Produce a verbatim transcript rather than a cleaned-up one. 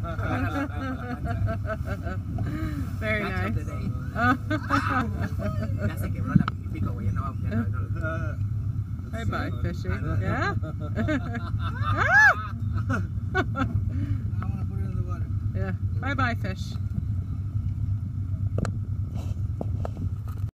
Very nice. Bye bye, fishy. Yeah? Yeah. Bye bye, fish.